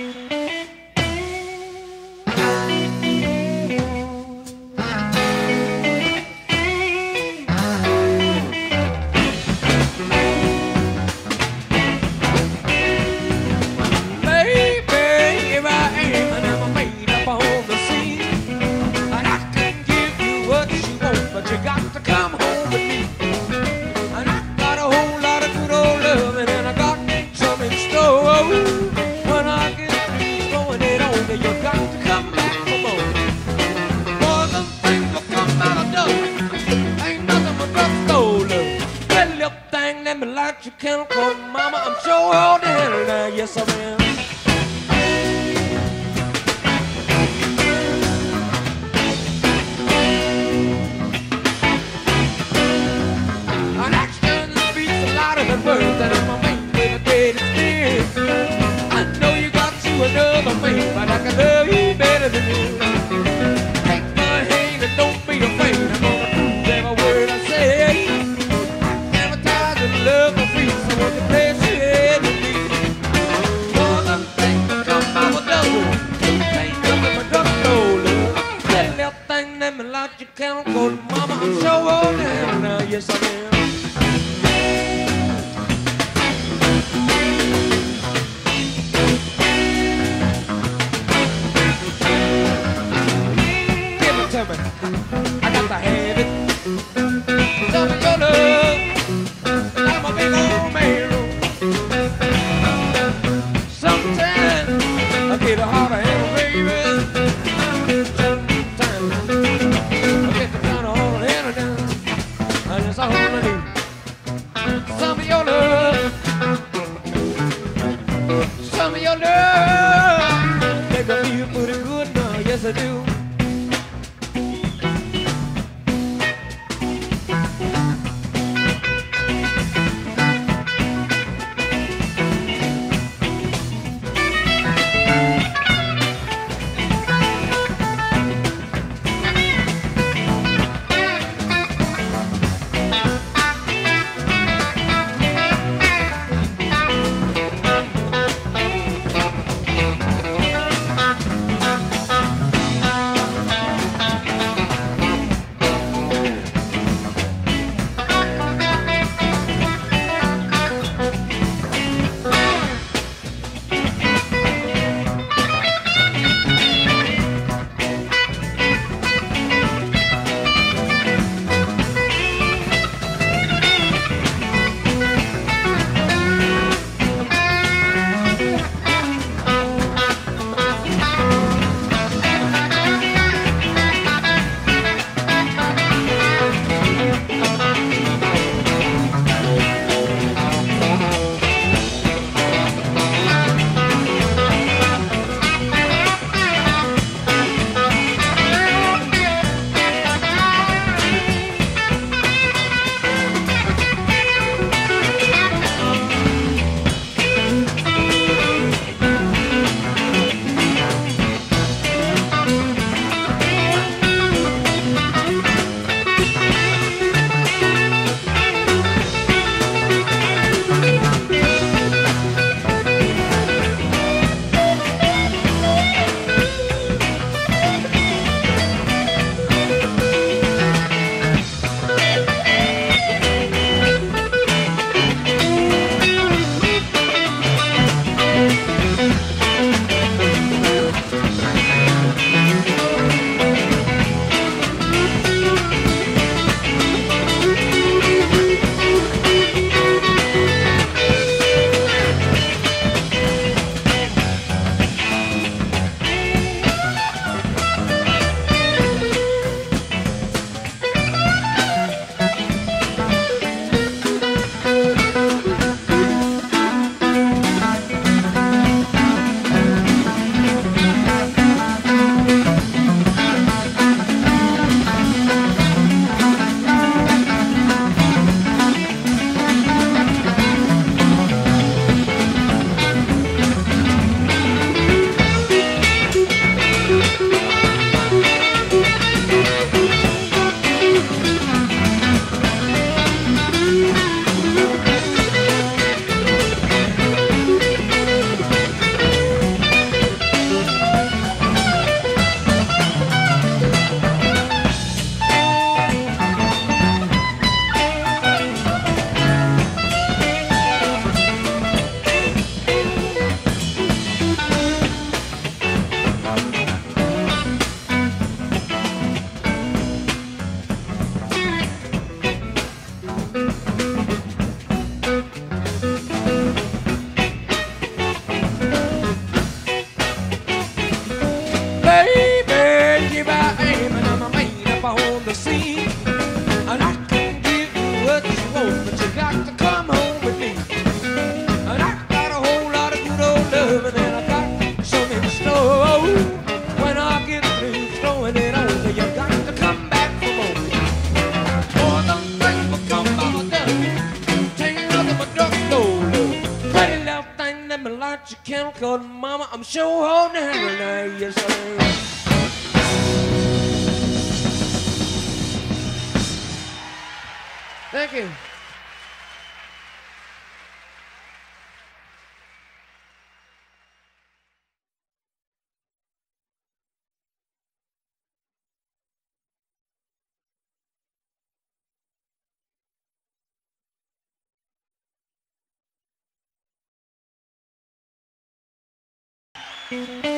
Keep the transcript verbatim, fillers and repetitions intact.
You can't call mama, I'm sure all the hell now, yes I am. An action speaks a lot of the words that I'm a man with a dead experience. I know you got you another man, but I can love you better than you. Take my hand and don't be afraid, I'm gonna prove every word I say. Advertising love for free, so what the place you had to be. More than things that come by the double, ain't nothing but duck roller. That little thing that me like you can't go to mama, I'm sure old now, now, yes I am. Give it to me, I got to have it. Tell me your love. I'm a big old man. Sometimes I get a heart of hell, baby. Sometimes I get the kind of heart of hell down. And that's all I need. Some of your love, some of your love, make me feel pretty good now. Yes, I do. I'm sure ordinary now, yes I am. Thank you. Thank you.